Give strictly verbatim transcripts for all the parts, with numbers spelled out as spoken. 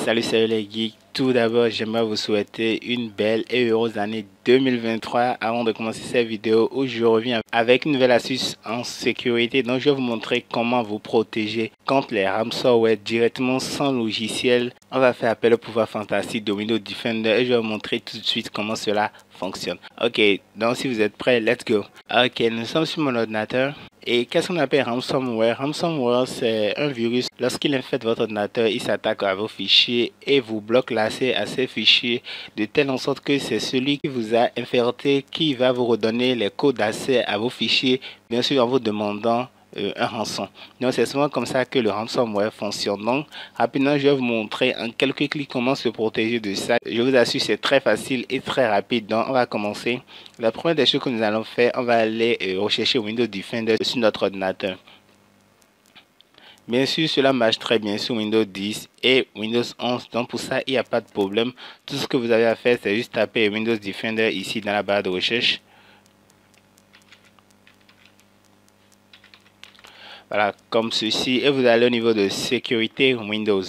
Salut, salut les geeks. Tout d'abord, j'aimerais vous souhaiter une belle et heureuse année deux mille vingt-trois avant de commencer cette vidéo où je reviens avec une nouvelle astuce en sécurité. Donc, je vais vous montrer comment vous protéger contre les ransomware directement sans logiciel. On va faire appel au pouvoir fantastique de Windows Defender et je vais vous montrer tout de suite comment cela fonctionne. Ok, donc si vous êtes prêts, let's go. Ok, nous sommes sur mon ordinateur. Et qu'est-ce qu'on appelle ransomware? Ransomware, c'est un virus. Lorsqu'il infecte votre ordinateur, il s'attaque à vos fichiers et vous bloque l'accès à ces fichiers de telle en sorte que c'est celui qui vous a infecté qui va vous redonner les codes d'accès à vos fichiers, bien sûr en vous demandant Euh, un rançon. Donc c'est souvent comme ça que le ransomware fonctionne. Donc rapidement je vais vous montrer en quelques clics comment se protéger de ça. Je vous assure c'est très facile et très rapide. Donc on va commencer. La première des choses que nous allons faire, on va aller euh, rechercher Windows Defender sur notre ordinateur. Bien sûr, cela marche très bien sur Windows dix et Windows onze. Donc pour ça, il n'y a pas de problème. Tout ce que vous avez à faire, c'est juste taper Windows Defender ici dans la barre de recherche. Voilà, comme ceci, et vous allez au niveau de sécurité Windows.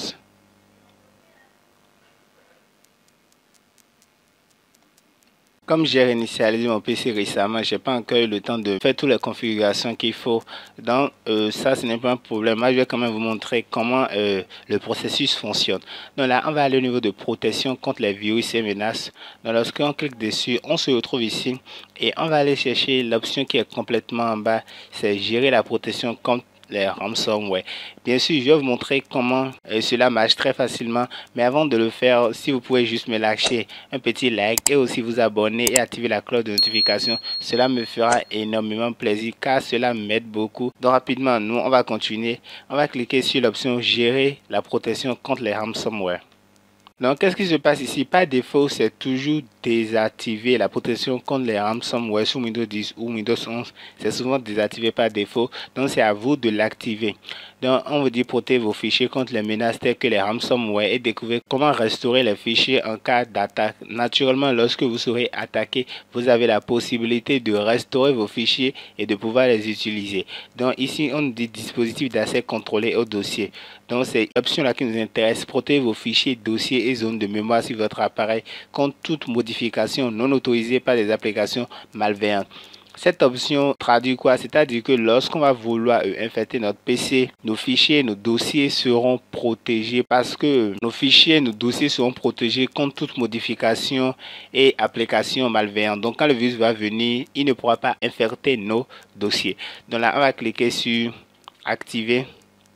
Comme j'ai réinitialisé mon P C récemment, j'ai pas encore eu le temps de faire toutes les configurations qu'il faut. Donc euh, ça, ce n'est pas un problème. Moi, je vais quand même vous montrer comment euh, le processus fonctionne. Donc là, on va aller au niveau de protection contre les virus et menaces. Donc lorsqu'on clique dessus, on se retrouve ici et on va aller chercher l'option qui est complètement en bas. C'est gérer la protection contre les ransomware. Bien sûr, je vais vous montrer comment euh, cela marche très facilement. Mais avant de le faire, si vous pouvez juste me lâcher un petit like et aussi vous abonner et activer la cloche de notification, cela me fera énormément plaisir car cela m'aide beaucoup. Donc rapidement, nous on va continuer. On va cliquer sur l'option gérer la protection contre les ransomware. Donc, qu'est-ce qui se passe ici? Par défaut, c'est toujours désactiver la protection contre les ransomware sur Windows dix ou Windows onze. C'est souvent désactivé par défaut. Donc, c'est à vous de l'activer. Donc, on vous dit protéger vos fichiers contre les menaces telles que les ransomware et découvrir comment restaurer les fichiers en cas d'attaque. Naturellement, lorsque vous serez attaqué, vous avez la possibilité de restaurer vos fichiers et de pouvoir les utiliser. Donc, ici, on dit dispositif d'accès contrôlé au dossier. Donc, c'est l'option là qui nous intéresse. Protéger vos fichiers, dossiers et zones de mémoire sur votre appareil contre toute modification non autorisée par des applications malveillantes. Cette option traduit quoi? C'est-à-dire que lorsqu'on va vouloir euh, infecter notre P C, nos fichiers, nos dossiers seront protégés parce que nos fichiers, nos dossiers seront protégés contre toute modification et application malveillante. Donc quand le virus va venir, il ne pourra pas infecter nos dossiers. Donc là, on va cliquer sur activer.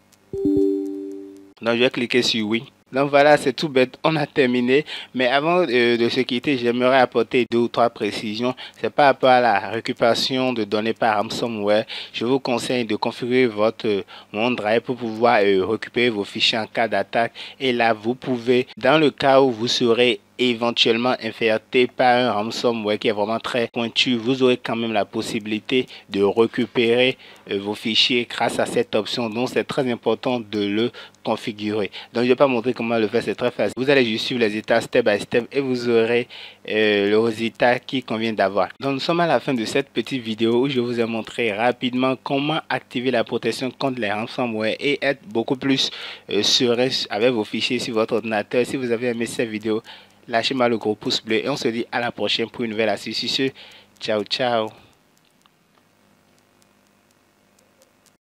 Donc je vais cliquer sur oui. Donc voilà, c'est tout bête, on a terminé. Mais avant euh, de se quitter, j'aimerais apporter deux ou trois précisions. C'est par rapport à la récupération de données par ransomware. Je vous conseille de configurer votre euh, OneDrive pour pouvoir euh, récupérer vos fichiers en cas d'attaque. Et là, vous pouvez, dans le cas où vous serez éventuellement infecté par un ransomware qui est vraiment très pointu, vous aurez quand même la possibilité de récupérer euh, vos fichiers grâce à cette option. Donc c'est très important de le configurer. Donc je vais pas montrer comment le faire, c'est très facile. Vous allez juste suivre les étapes step by step et vous aurez euh, le résultat qui convient d'avoir. Donc nous sommes à la fin de cette petite vidéo où je vous ai montré rapidement comment activer la protection contre les ransomware et être beaucoup plus euh, serein avec vos fichiers sur votre ordinateur. Si vous avez aimé cette vidéo, lâchez-moi le gros pouce bleu et on se dit à la prochaine pour une nouvelle astuce. Ciao, ciao.